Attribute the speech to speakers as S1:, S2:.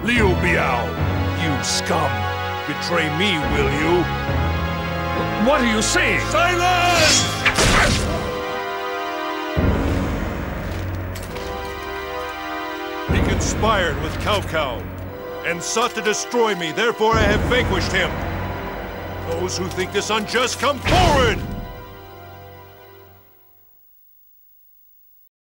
S1: Liu Biao, you scum! Betray me, will you?
S2: What are you saying?
S1: Silence! He conspired with Cao Cao and sought to destroy me, therefore I have vanquished him. Those who think this unjust, come forward!